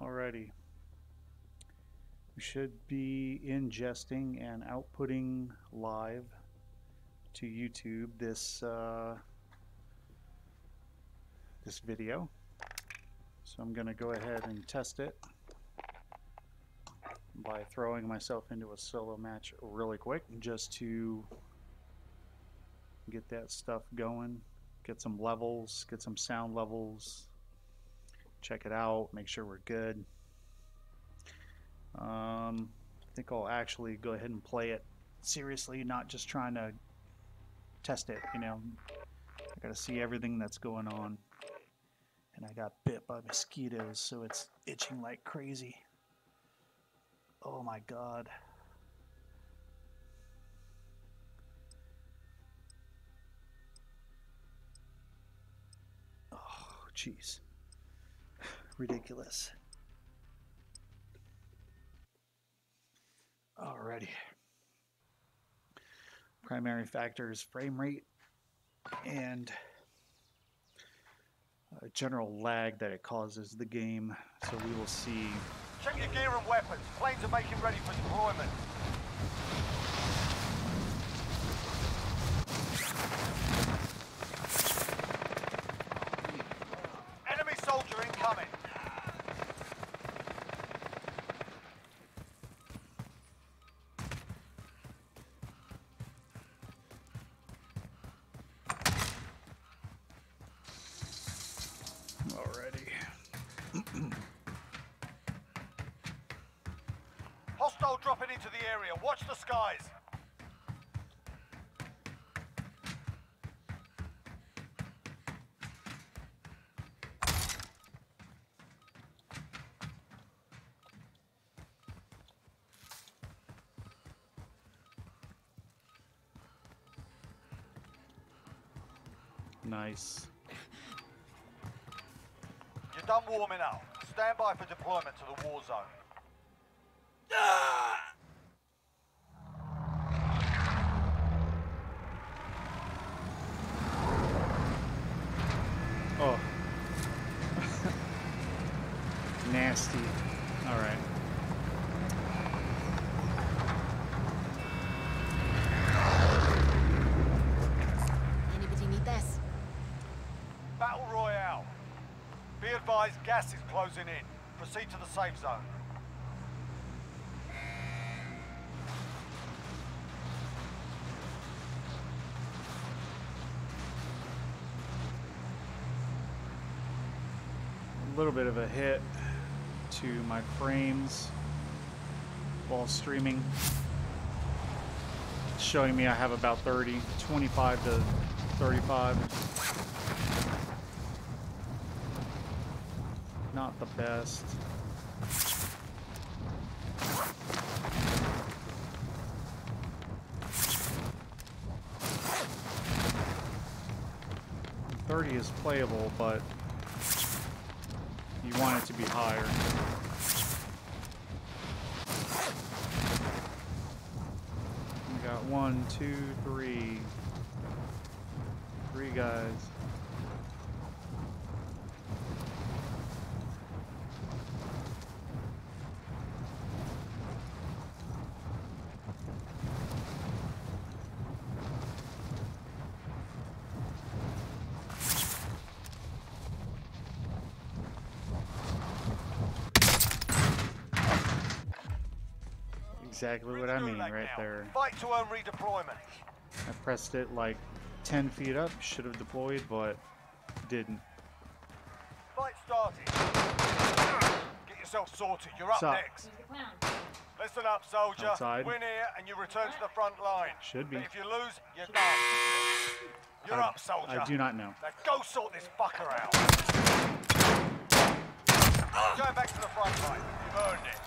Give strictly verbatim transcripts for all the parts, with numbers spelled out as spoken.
Alrighty. We should be ingesting and outputting live to YouTube this uh, this video. So I'm going to go ahead and test it by throwing myself into a solo match really quick just to get that stuff going, get some levels, get some sound levels, check it out, make sure we're good. Um, I think I'll actually go ahead and play it seriously, not just trying to test it, you know. I gotta see everything that's going on. And I got bit by mosquitoes, so it's itching like crazy. Oh my god. Oh, jeez. Ridiculous. Alrighty. Primary factors: frame rate and uh, general lag that it causes the game. So we will see. Check your gear and weapons. Planes are making ready for deployment. Enemy soldier incoming. Alrighty. Hostile dropping into the area. Watch the skies. Nice. You're done warming up. Stand by for deployment to the war zone. Oh. Nasty. Alright. Anybody need this? Battle Royale. Be advised, gas is closing in. Proceed to the safe zone. A little bit of a hit to my frames while streaming. It's showing me I have about thirty, twenty-five to thirty-five. Not the best. thirty is playable, but you want it to be higher. We got one, two, three. Three guys. Exactly what I mean right there. Fight to earn redeployment. I pressed it like ten feet up, should have deployed, but didn't. Fight started. Get yourself sorted. You're up Sup? next. Listen up, soldier. Outside. Win here and you return to the front line. Should be. But if you lose, you're done. You're I, up, soldier. I do not know. Now go sort this fucker out. Going back to the front line. You've earned it.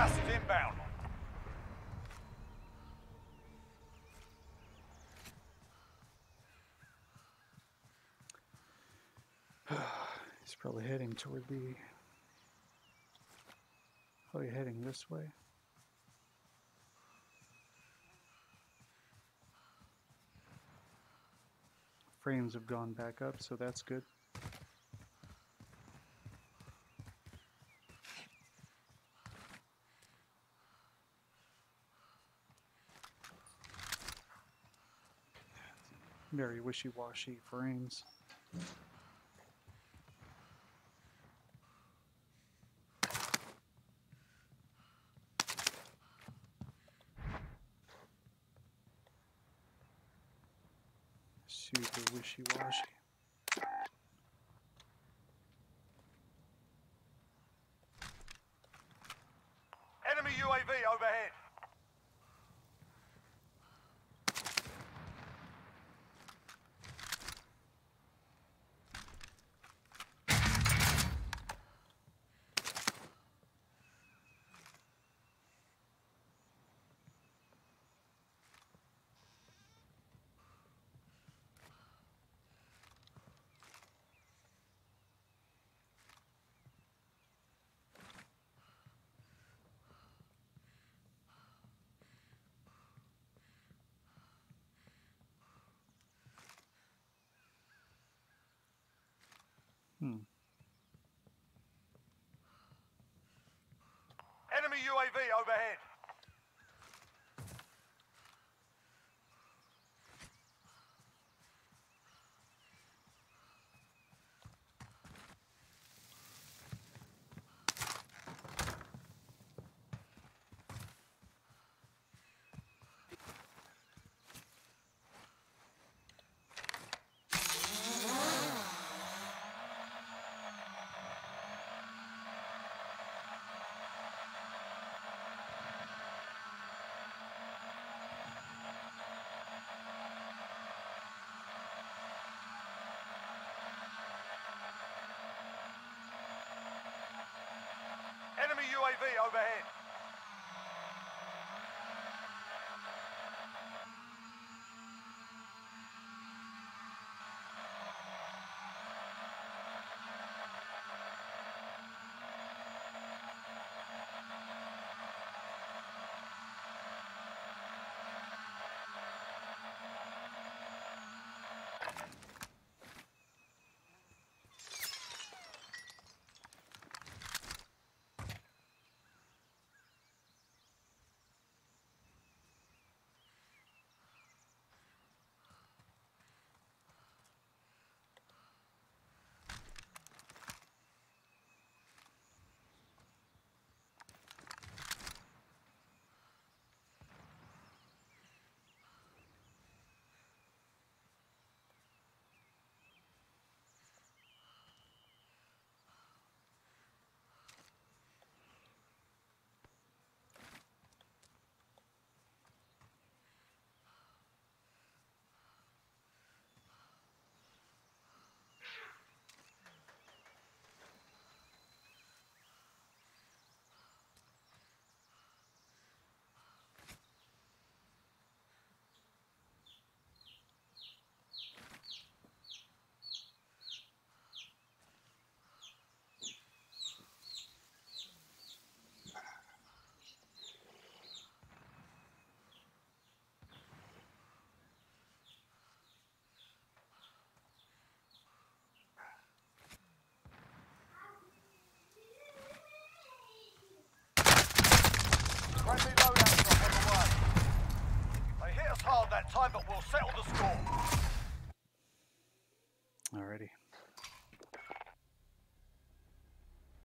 Gas is inbound. He's probably heading toward the... Oh, you're heading this way? Frames have gone back up, so that's good. Very wishy-washy frames. Super wishy-washy. Enemy U A V overhead. Hmm. Enemy U A V overhead. Enemy U A V overhead. Friendly loadout drop on the way. They hit us hard that time, but we'll settle the score.